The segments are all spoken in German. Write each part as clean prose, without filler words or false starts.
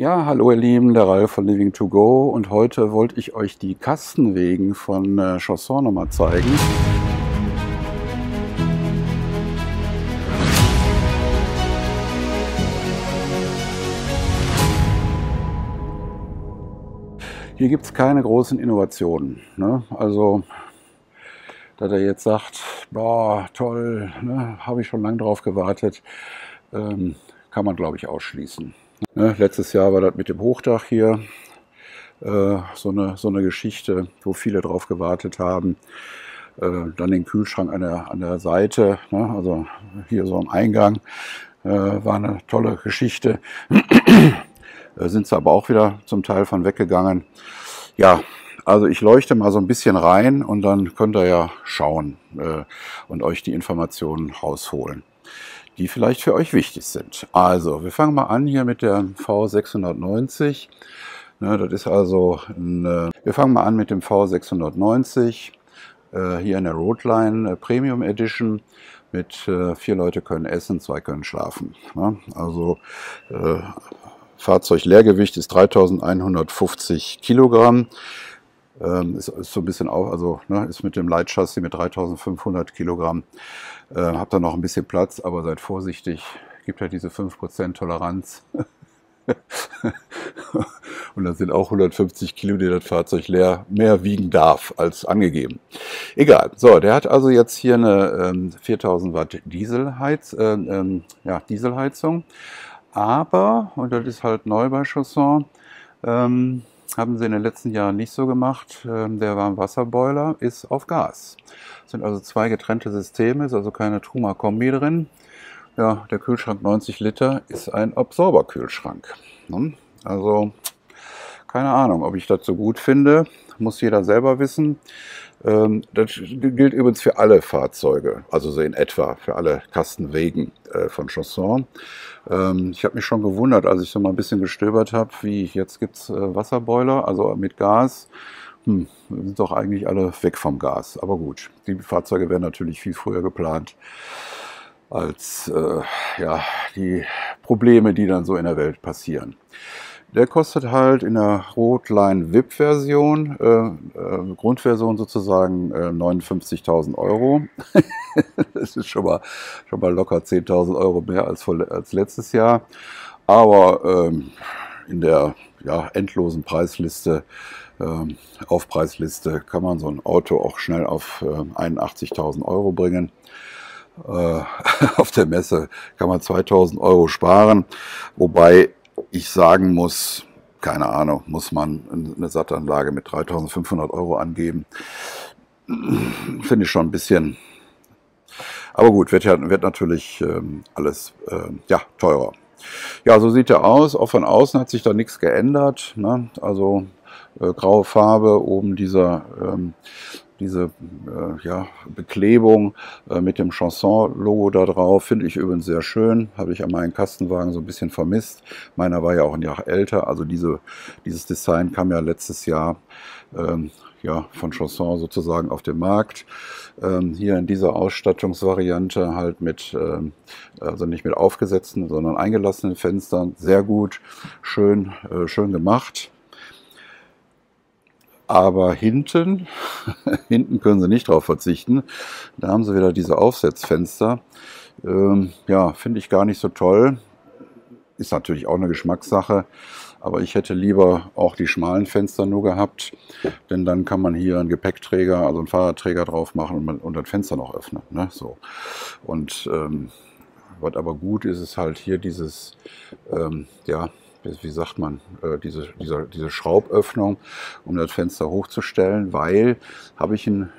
Ja, hallo ihr Lieben, der Ralf von Living to Go und heute wollte ich euch die Kastenwegen von Chausson nochmal zeigen. Hier gibt es keine großen Innovationen, ne? Also, dass er jetzt sagt, boah, toll, ne? Habe ich schon lange drauf gewartet, kann man glaube ich ausschließen. Ne? Letztes Jahr war das mit dem Hochdach hier so eine Geschichte, wo viele drauf gewartet haben. Dann den Kühlschrank an der Seite, ne? Also hier so am Eingang, war eine tolle Geschichte. Sind sie aber auch wieder zum Teil von weggegangen. Ja, also ich leuchte mal so ein bisschen rein und dann könnt ihr ja schauen und euch die Informationen rausholen, die vielleicht für euch wichtig sind. Also, wir fangen mal an hier mit der V690. Ne, das ist also wir fangen mal an mit dem V690, hier in der Roadline Premium Edition mit 4 Leute können essen, 2 können schlafen. Ne? Also Fahrzeugleergewicht ist 3150 Kilogramm. Ist so ein bisschen auch, also ne, ist mit dem Leitchassis mit 3500 Kilogramm. Habt ihr noch ein bisschen Platz, aber seid vorsichtig, gibt ja diese 5% Toleranz. Und das sind auch 150 Kilo, die das Fahrzeug mehr wiegen darf als angegeben. Egal. So, der hat also jetzt hier eine 4000 Watt Dieselheizung. Aber, und das ist halt neu bei Chausson, haben sie in den letzten Jahren nicht so gemacht. Der Warmwasserboiler ist auf Gas. Das sind also 2 getrennte Systeme, ist also keine Truma-Kombi drin. Ja, der Kühlschrank 90 Liter ist ein Absorberkühlschrank. Also, keine Ahnung, ob ich das so gut finde. Muss jeder selber wissen. Das gilt übrigens für alle Fahrzeuge, also so in etwa für alle Kastenwegen von Chausson. Ich habe mich schon gewundert, als ich so mal ein bisschen gestöbert habe, wie jetzt gibt es Wasserboiler, also mit Gas. Sind doch eigentlich alle weg vom Gas. Aber gut, die Fahrzeuge werden natürlich viel früher geplant als ja, die Probleme, die dann so in der Welt passieren. Der kostet halt in der Roadline VIP-Version, Grundversion sozusagen 59.000 Euro. Das ist schon mal locker 10.000 Euro mehr als letztes Jahr. Aber in der endlosen Preisliste, Aufpreisliste, kann man so ein Auto auch schnell auf 81.000 Euro bringen. Auf der Messe kann man 2.000 Euro sparen, wobei ich sagen muss, keine Ahnung, muss man eine Sattanlage mit 3.500 Euro angeben. Finde ich schon ein bisschen, aber gut, wird natürlich alles teurer. Ja, so sieht er aus. Auch von außen hat sich da nichts geändert, ne? Also graue Farbe, oben diese Beklebung mit dem Chausson-Logo da drauf, finde ich übrigens sehr schön. Habe ich an meinen Kastenwagen so ein bisschen vermisst. Meiner war ja auch ein Jahr älter, also dieses Design kam ja letztes Jahr von Chausson sozusagen auf den Markt. Hier in dieser Ausstattungsvariante halt also nicht mit aufgesetzten, sondern eingelassenen Fenstern. Sehr gut, schön gemacht. Aber hinten können sie nicht drauf verzichten. Da haben sie wieder diese Aufsetzfenster. Ja, finde ich gar nicht so toll. Ist natürlich auch eine Geschmackssache. Aber ich hätte lieber auch die schmalen Fenster nur gehabt. Denn dann kann man hier einen Gepäckträger, also einen Fahrradträger drauf machen und das Fenster noch öffnen. Ne? So. Und was aber gut ist, ist halt hier dieses, wie sagt man, diese Schrauböffnung, um das Fenster hochzustellen, weil habe ich einen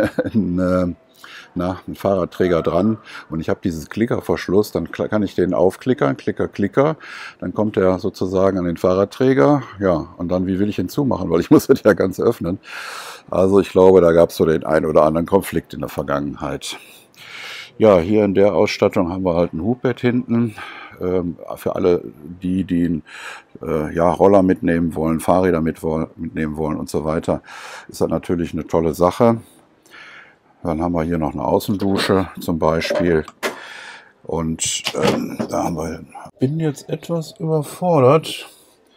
Fahrradträger dran und ich habe dieses Klickerverschluss, dann kann ich den aufklickern, Klicker, dann kommt er sozusagen an den Fahrradträger, ja, und dann, wie will ich ihn zumachen, weil ich muss das ja ganz öffnen. Also ich glaube, da gab es so den einen oder anderen Konflikt in der Vergangenheit. Ja, hier in der Ausstattung haben wir halt ein Hubbett hinten. Für alle, die einen Roller mitnehmen wollen, Fahrräder mitnehmen wollen und so weiter, ist das natürlich eine tolle Sache. Dann haben wir hier noch eine Außendusche zum Beispiel. Und da haben wir. Bin jetzt etwas überfordert.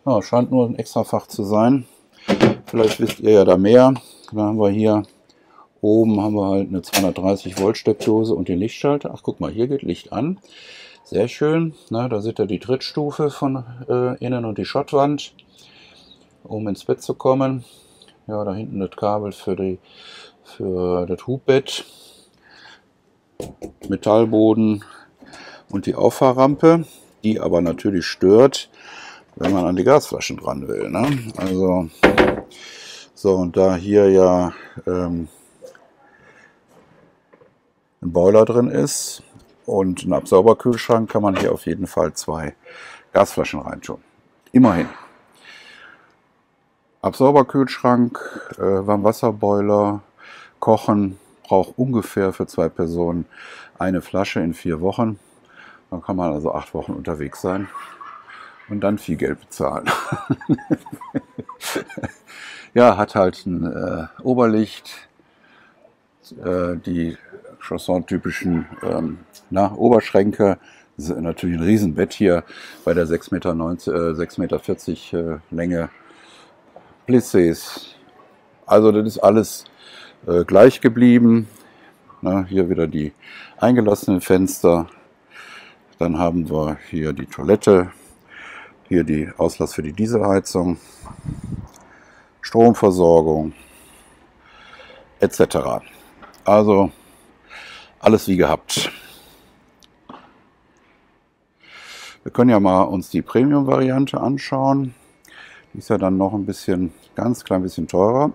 Ja, scheint nur ein Extrafach zu sein. Vielleicht wisst ihr ja da mehr. Da haben wir hier oben haben wir halt eine 230 Volt Steckdose und den Lichtschalter. Ach, guck mal, hier geht Licht an. Sehr schön. Na, da seht ihr die Trittstufe von innen und die Schottwand, um ins Bett zu kommen. Ja, da hinten das Kabel für das Hubbett, Metallboden und die Auffahrrampe, die aber natürlich stört, wenn man an die Gasflaschen dran will. Ne? Also, so, und da hier ja ein Boiler drin ist und ein Absauberkühlschrank, kann man hier auf jeden Fall 2 Gasflaschen reintun. Immerhin. Absauberkühlschrank, Warmwasserboiler, Kochen braucht ungefähr für 2 Personen eine Flasche in 4 Wochen. Dann kann man also 8 Wochen unterwegs sein und dann viel Geld bezahlen. Ja, hat halt ein Oberlicht, die Chausson-typischen Oberschränke. Das ist natürlich ein Riesenbett hier bei der 6,40 Meter Länge. Plissés. Also das ist alles gleich geblieben. Na, hier wieder die eingelassenen Fenster. Dann haben wir hier die Toilette. Hier die Auslass für die Dieselheizung. Stromversorgung etc. Also alles wie gehabt. Wir können ja mal uns die Premium-Variante anschauen. Die ist ja dann noch ein bisschen, ganz klein bisschen teurer.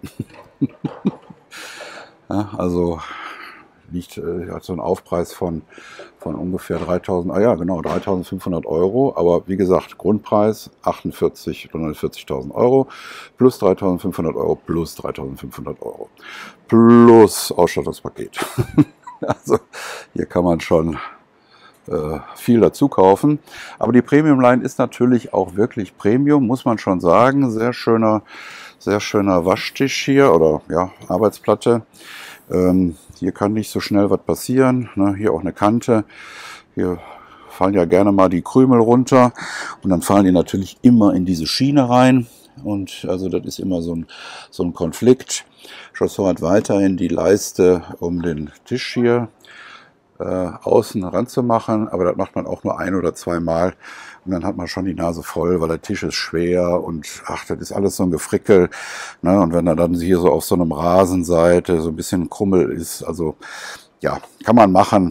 Ja, also hat so einen Aufpreis von ungefähr 3.000, ja genau, 3.500 Euro. Aber wie gesagt, Grundpreis 48 oder 49.000 Euro plus 3.500 Euro plus 3.500 Euro plus Ausstattungspaket. Also hier kann man schon viel dazu kaufen. Aber die Premium Line ist natürlich auch wirklich Premium, muss man schon sagen. Sehr schöner Waschtisch hier oder ja, Arbeitsplatte. Hier kann nicht so schnell was passieren. Ne? Hier auch eine Kante. Hier fallen ja gerne mal die Krümel runter und dann fallen die natürlich immer in diese Schiene rein. Und also das ist immer so ein Konflikt. Chausson hat weiterhin die Leiste um den Tisch hier außen ranzumachen, aber das macht man auch nur 1 oder 2 Mal und dann hat man schon die Nase voll, weil der Tisch ist schwer und ach, das ist alles so ein Gefrickel, ne? Und wenn er dann hier so auf so einem Rasen seid, so ein bisschen Krummel ist, also ja, kann man machen.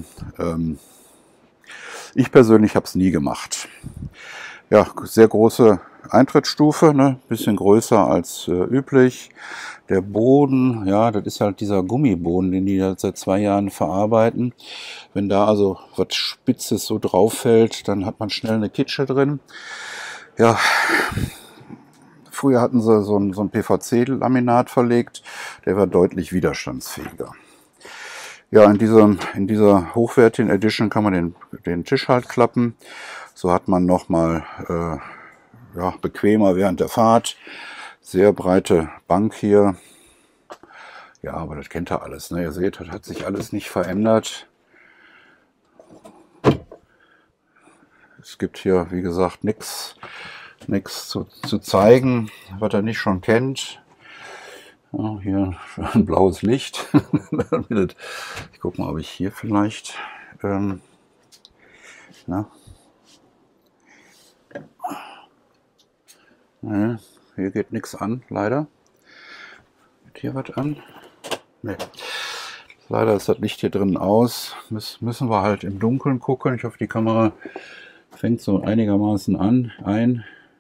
Ich persönlich habe es nie gemacht. Ja, sehr große Eintrittsstufe, ne? Bisschen größer als üblich. Der Boden, ja, das ist halt dieser Gummiboden, den die seit 2 Jahren verarbeiten. Wenn da also was Spitzes so drauf fällt, dann hat man schnell eine Kitsche drin. Ja, früher hatten sie so ein PVC-Laminat verlegt, der war deutlich widerstandsfähiger. Ja, in dieser hochwertigen Edition kann man den Tisch halt klappen. So hat man nochmal ja, bequemer während der Fahrt. Sehr breite Bank hier. Ja, aber das kennt ihr alles. Ne? Ihr seht, das hat sich alles nicht verändert. Es gibt hier, wie gesagt, nichts zu zeigen, was ihr nicht schon kennt. Ja, hier ein blaues Licht. Ich gucke mal, ob ich hier vielleicht... na? Ne, hier geht nichts an, leider. Geht hier was an? Ne. Leider ist das Licht hier drin aus. Müssen wir halt im Dunkeln gucken. Ich hoffe, die Kamera fängt so einigermaßen ein.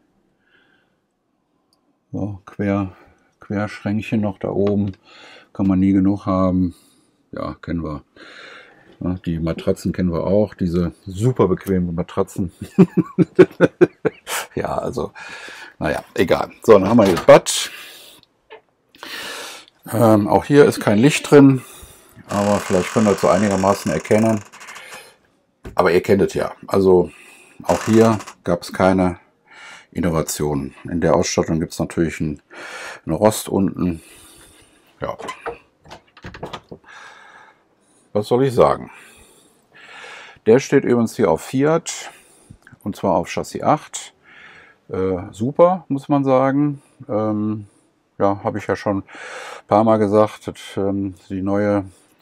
So, Querschränkchen noch da oben. Kann man nie genug haben. Ja, kennen wir. Ja, die Matratzen kennen wir auch. Diese super bequemen Matratzen. Ja, also, naja, egal. So, dann haben wir das Bad. Auch hier ist kein Licht drin. Aber vielleicht könnt ihr das so einigermaßen erkennen. Aber ihr kennt es ja. Also, auch hier gab es keine Innovationen. In der Ausstattung gibt es natürlich einen Rost unten. Ja. Was soll ich sagen? Der steht übrigens hier auf Fiat. Und zwar auf Chassis 8. super, muss man sagen. Ja, habe ich ja schon ein paar Mal gesagt, die neue,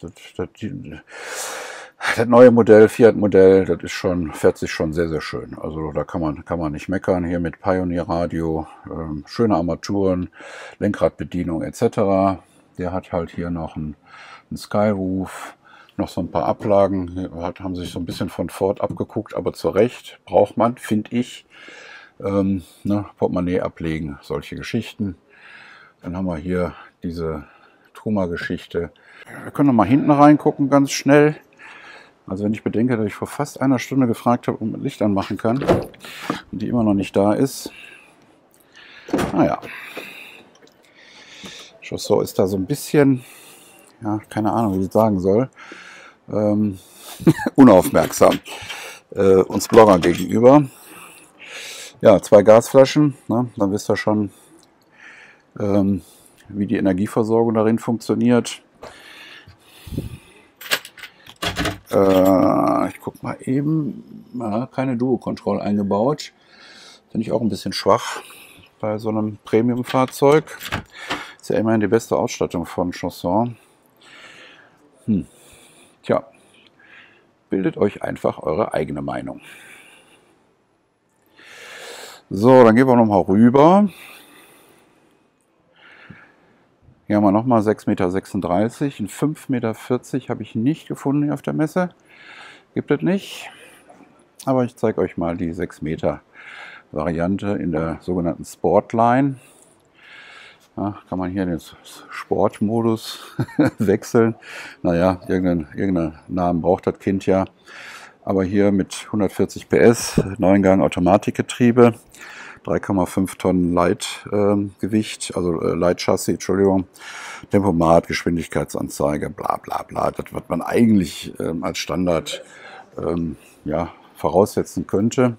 das neue Modell, Fiat-Modell, das ist schon, fährt sich schon sehr, sehr schön. Also da kann man nicht meckern. Hier mit Pioneer Radio, schöne Armaturen, Lenkradbedienung etc. Der hat halt hier noch einen Skyroof, noch so ein paar Ablagen. Hier haben sich so ein bisschen von Ford abgeguckt, aber zu Recht braucht man, finde ich. Ne, Portemonnaie ablegen, solche Geschichten. Dann haben wir hier diese Truma-Geschichte. Wir können noch mal hinten reingucken, ganz schnell. Also wenn ich bedenke, dass ich vor fast einer Stunde gefragt habe, ob man Licht anmachen kann und die immer noch nicht da ist. Naja. Chausseur ist da so ein bisschen, ja, keine Ahnung, wie ich sagen soll, unaufmerksam uns Bloggern gegenüber. Ja, 2 Gasflaschen, ne? Dann wisst ihr schon, wie die Energieversorgung darin funktioniert. Ich gucke mal eben, keine Duo-Control eingebaut. Finde ich auch ein bisschen schwach bei so einem Premium-Fahrzeug. Ist ja immerhin die beste Ausstattung von Chausseur. Tja, bildet euch einfach eure eigene Meinung. So, dann gehen wir nochmal rüber. Hier haben wir nochmal 6,36 Meter. Ein 5,40 Meter habe ich nicht gefunden hier auf der Messe. Gibt es nicht. Aber ich zeige euch mal die 6 Meter Variante in der sogenannten Sportline. Ja, kann man hier den Sportmodus wechseln. Naja, irgendeinen Namen braucht das Kind ja. Aber hier mit 140 PS, 9-Gang Automatikgetriebe, 3,5 Tonnen Leitgewicht, also Leitchassis, Entschuldigung, Tempomat, Geschwindigkeitsanzeige, bla bla bla. Das, was man eigentlich als Standard ja, voraussetzen könnte.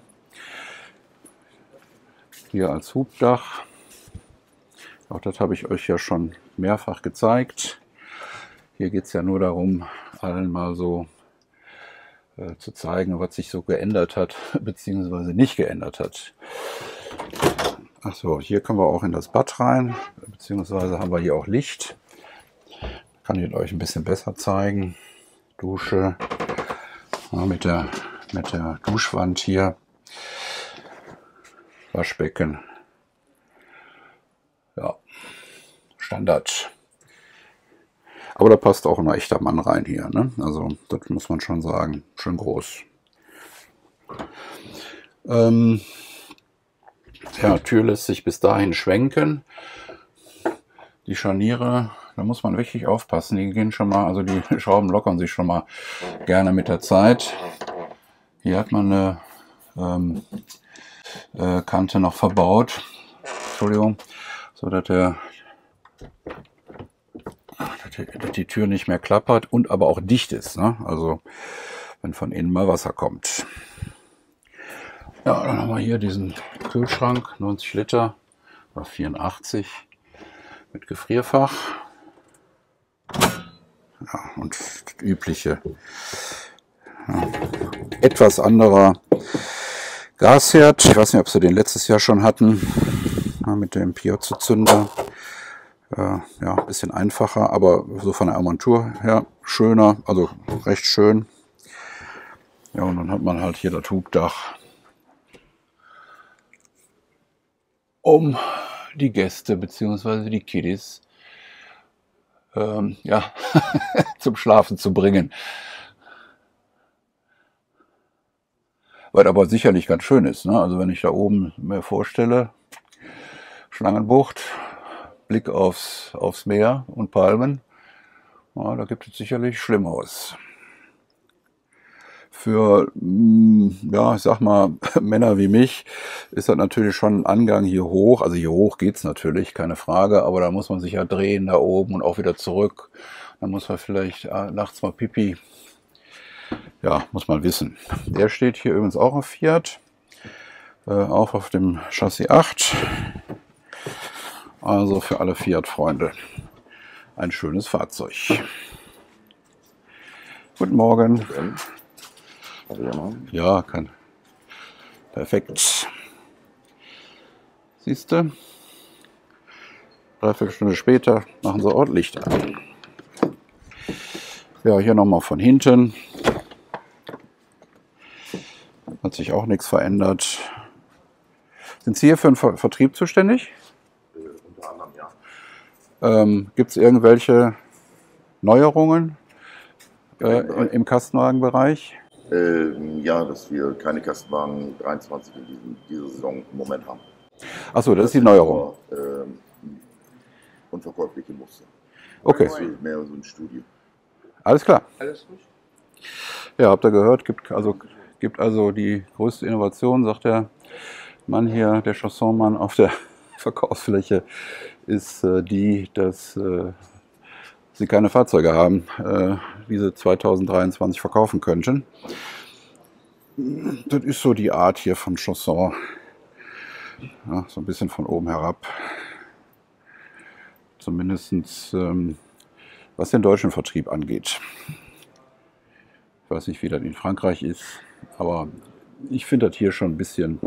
Hier als Hubdach. Auch das habe ich euch ja schon mehrfach gezeigt. Hier geht es ja nur darum, allen mal so zu zeigen, was sich so geändert hat, beziehungsweise nicht geändert hat. Achso, hier können wir auch in das Bad rein, beziehungsweise haben wir hier auch Licht. Kann ich euch ein bisschen besser zeigen. Dusche ja, mit der Duschwand hier. Waschbecken. Ja, Standard. Aber da passt auch ein echter Mann rein hier. Ne? Also das muss man schon sagen. Schön groß. Ja, Tür lässt sich bis dahin schwenken. Die Scharniere, da muss man wirklich aufpassen. Die gehen schon mal, also die Schrauben lockern sich schon mal gerne mit der Zeit. Hier hat man eine Kante noch verbaut. Entschuldigung. So dass die Tür nicht mehr klappert und aber auch dicht ist. Ne? Also wenn von innen mal Wasser kommt. Ja, dann haben wir hier diesen Kühlschrank, 90 Liter oder 84 mit Gefrierfach. Ja, und das übliche. Ja, etwas anderer Gasherd. Ich weiß nicht, ob sie den letztes Jahr schon hatten. Ja, mit dem Piazza-Zünder. Ja, ein bisschen einfacher, aber so von der Armatur her schöner, also recht schön. Ja, und dann hat man halt hier das Hubdach, um die Gäste bzw. die Kiddies ja, zum Schlafen zu bringen. Was aber sicherlich ganz schön ist. Ne? Also wenn ich da oben mir vorstelle, Schlangenbucht, Blick aufs Meer und Palmen, ja, da gibt es sicherlich Schlimmeres. Für, ja, ich sag mal, Männer wie mich ist das natürlich schon ein Angang hier hoch. Also hier hoch geht's natürlich, keine Frage, aber da muss man sich ja drehen da oben und auch wieder zurück. Dann muss man vielleicht nachts mal Pipi. Ja, muss man wissen. Der steht hier übrigens auch auf Fiat, auch auf dem Chassis 8. Also für alle Fiat-Freunde ein schönes Fahrzeug. Guten Morgen. Ja, kann. Perfekt. Siehst du? Dreiviertel Stunde später machen sie auch Licht an. Ja, hier nochmal von hinten. Hat sich auch nichts verändert. Sind Sie hier für den Vertrieb zuständig? Unter anderem, ja. Gibt es irgendwelche Neuerungen im Kastenwagenbereich? Ja, dass wir keine Kastenwagen 23 in dieser Saison im Moment haben. Achso, das ist die Neuerung. Nur, unverkäufliche Muster. Okay. Das ist mehr so eine Studie. Alles klar. Alles gut? Ja, habt ihr gehört, gibt also die größte Innovation, sagt der Mann hier, der Chansonmann auf der Verkaufsfläche, ist die, dass sie keine Fahrzeuge haben, die sie 2023 verkaufen könnten. Das ist so die Art hier von Chausson. Ja, so ein bisschen von oben herab. Zumindest was den deutschen Vertrieb angeht. Ich weiß nicht, wie das in Frankreich ist, aber ich finde das hier schon ein bisschen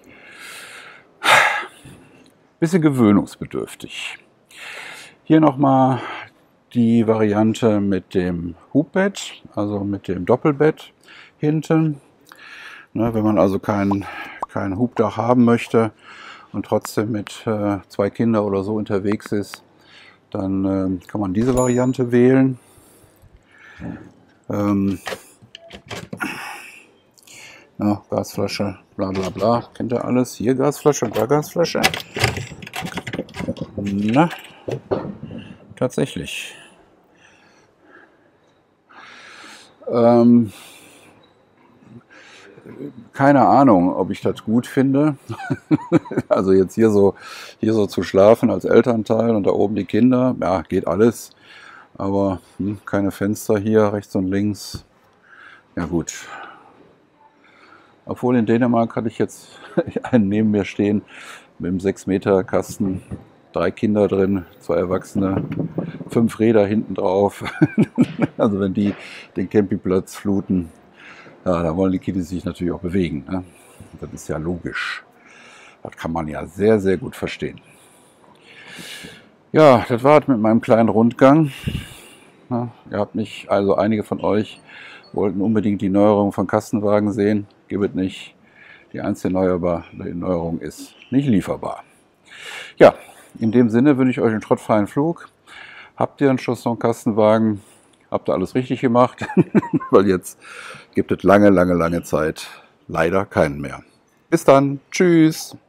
gewöhnungsbedürftig. Hier nochmal die Variante mit dem Hubbett, also mit dem Doppelbett hinten. Ne, wenn man also kein Hubdach haben möchte und trotzdem mit 2 Kindern oder so unterwegs ist, dann kann man diese Variante wählen. Ja, Gasflasche, bla bla bla, kennt ihr alles? Hier Gasflasche und da Gasflasche. Na, tatsächlich. Keine Ahnung, ob ich das gut finde. Also jetzt hier so zu schlafen als Elternteil und da oben die Kinder, ja, geht alles. Aber keine Fenster hier, rechts und links. Ja gut. Obwohl in Dänemark hatte ich jetzt einen neben mir stehen mit einem 6 Meter Kasten, 3 Kinder drin, 2 Erwachsene, 5 Räder hinten drauf. Also wenn die den Campingplatz fluten, ja, da wollen die Kiddies sich natürlich auch bewegen. Ne? Das ist ja logisch. Das kann man ja sehr, sehr gut verstehen. Ja, das war es mit meinem kleinen Rundgang. Ja, ihr habt nicht, also einige von euch wollten unbedingt die Neuerung von Kastenwagen sehen. Gibt es nicht. Die einzige Neuerung ist nicht lieferbar. Ja, in dem Sinne wünsche ich euch einen schrottfreien Flug. Habt ihr einen Chausson-Kastenwagen? Habt ihr alles richtig gemacht? Weil jetzt gibt es lange, lange, lange Zeit leider keinen mehr. Bis dann. Tschüss.